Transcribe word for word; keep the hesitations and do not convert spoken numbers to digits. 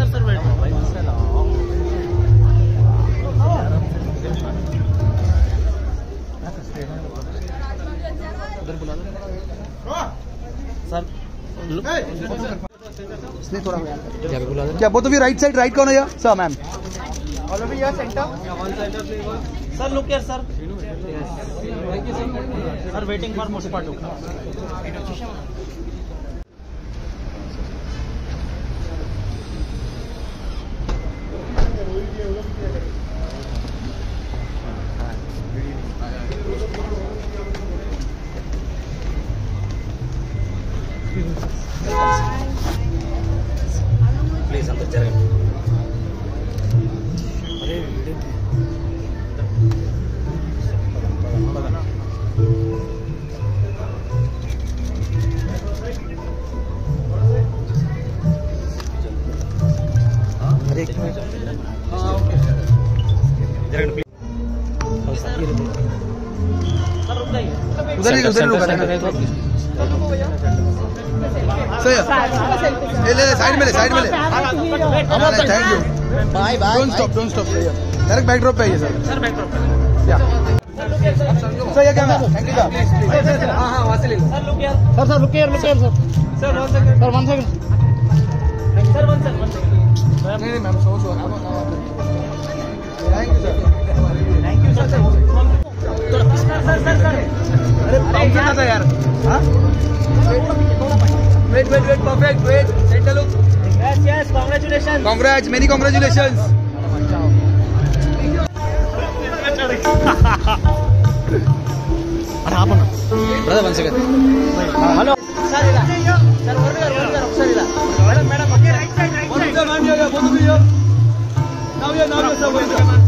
Sir sir बैठ उधर बुला लो सर। इसने थोड़ा क्या बुला दो क्या both of you right side right कौन है sir ma'am all over here centre one side sir look here sir sir waiting for most part please अंदर जरगंడి अरे अरे हाँ ओके जरगंడి सर रुक जाइए उधर ही उधर रुक जाइए ले ले साइड में ले साइड में ले thank you bye bye don't stop don't stop direct back drop पे है सर सर बैक ड्रॉप पे या सर ये कैमरा थैंक यू सर हां हां वहां से ले लो सर लुक यार सर सर रुकिए रुकिए sir sir one second sir one second sir one second one second नहीं नहीं ma'am so so thank you sir thank you sir sir sir sir अरे बाउंस ना था यार हां Wait, wait, wait, perfect, wait, center look. Yes, yes, congratulations. Congrats, many congratulations. अरे आप ना brother one second. Hello. Sir इला. Sir और भी और भी sir इला. Madam, madam, okay, right side, right side. One second, man, ये बोलो भी ये. Now ये now ये सब